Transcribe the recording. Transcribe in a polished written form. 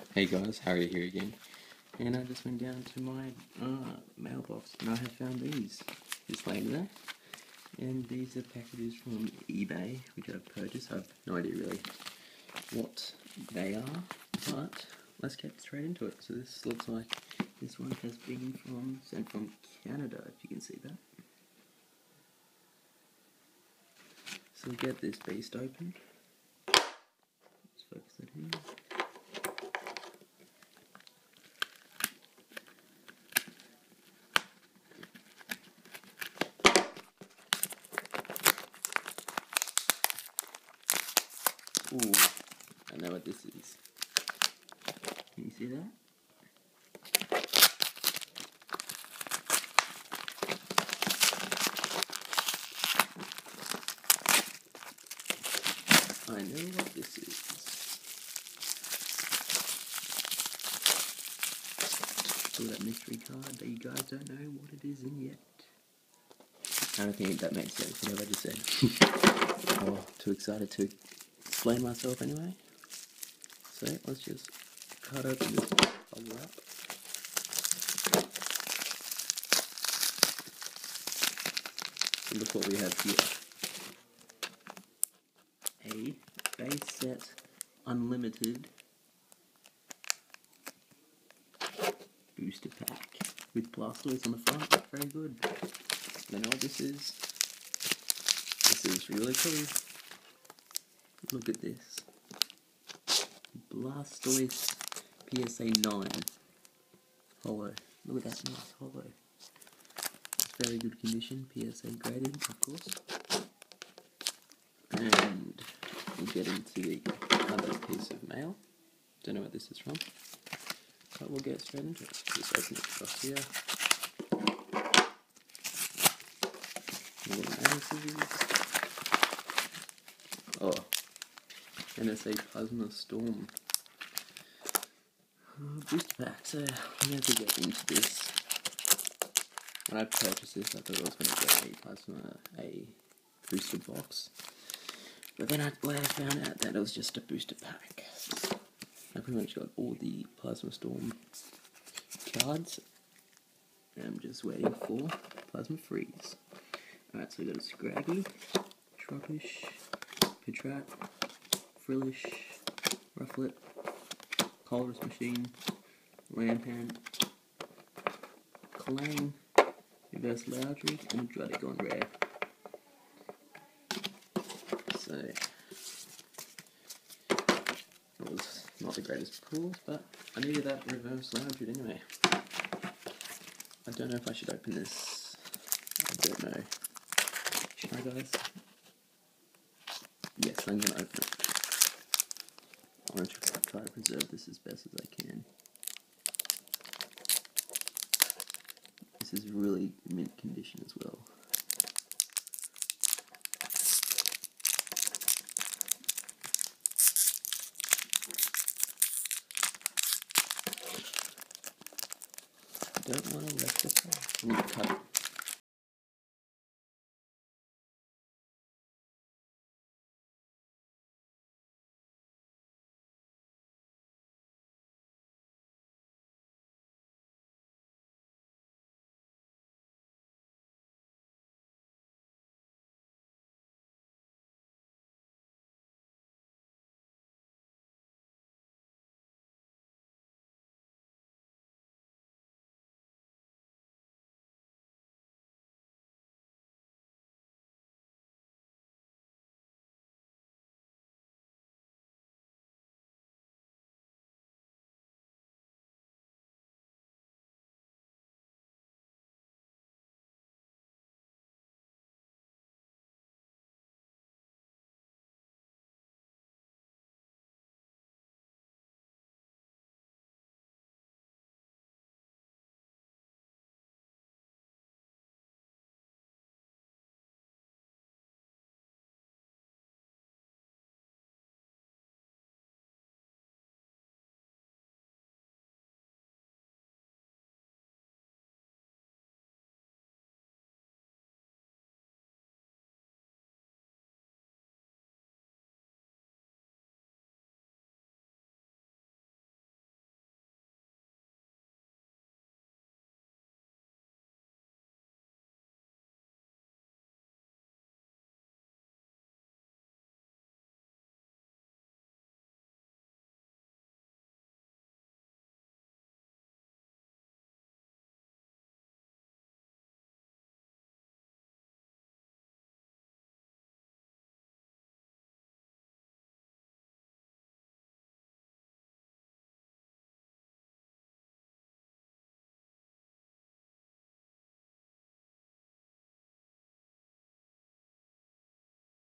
Hey guys, Harry here again, and I just went down to my mailbox and I have found these just laying there, and these are packages from eBay which I've purchased. I have no idea really what they are, but let's get straight into it. So this looks like this one has been sent from Canada, if you can see that. So we'll get this beast open. Let's focus it in. Ooh, I know what this is. Can you see that? I know what this is. So that mystery card that you guys don't know what it is in yet. I don't think that makes sense, whatever I just said. Oh, too excited to explain myself anyway. So let's just cut open this bubble wrap. And look what we have here. A base set unlimited booster pack with Blastoise on the front. Very good. I know what this is. This is really cool. Look at this. Blastoise PSA 9 Holo. Look at that nice holo. It's very good condition, PSA graded, of course. And we'll get into the other piece of mail. Don't know what this is from, but we'll get straight into it. Just open it across here. Little nail scissors. Oh, NSA Plasma Storm booster pack. So I'm going to get into this. When I purchased this, I thought I was going to get a booster box. But then I found out that it was just a booster pack. I pretty much got all the Plasma Storm cards. And I'm just waiting for Plasma Freeze. Alright, so we got a Scraggy, Trubbish, Patrat, Frillish, Rufflet, Colress Machine, Lampant, Clang, Reverse Loudry, and Druddigon Rare. So, it was not the greatest pulls, but I needed that Reverse Loudry anyway. I don't know if I should open this. I don't know. Should I, guys? Yes, I'm going to open it. I'm going to try to preserve this as best as I can. This is really mint condition as well. I don't want to let this out. I need to cut it.